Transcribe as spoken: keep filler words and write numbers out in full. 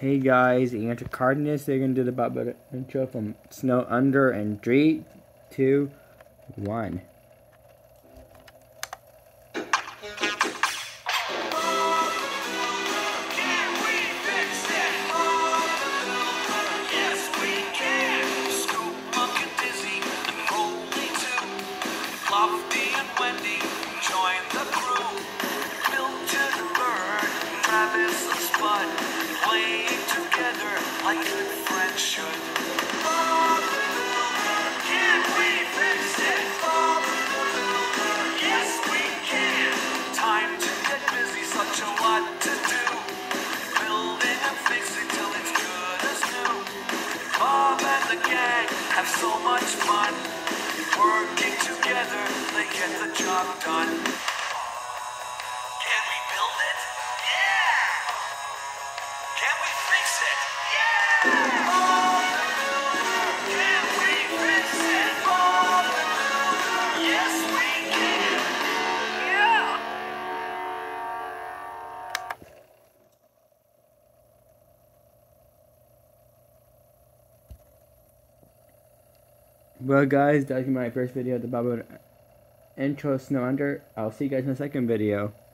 Hey guys, Andrew Cardenas. They're gonna do the Bob Butter intro from Snow Under in three, two, one. Lofty and Wendy join the crew. Milton, Bird, Travis, and Spud playing together like good friends should. Bob the Builder, can we fix it? Bob the Builder, yes we can. Time to get busy, such a lot to do. Building and fixing till it's good as new. Bob and the gang have so much fun. Working together, they get the job done. Can we build it? Yeah! Can we fix it? Yeah! Bob the Builder, can we fix it? Bob the Builder, yes we can! Yeah! Well guys, that's my first video of the Bob Butter intro Snow Under. I'll see you guys in the second video.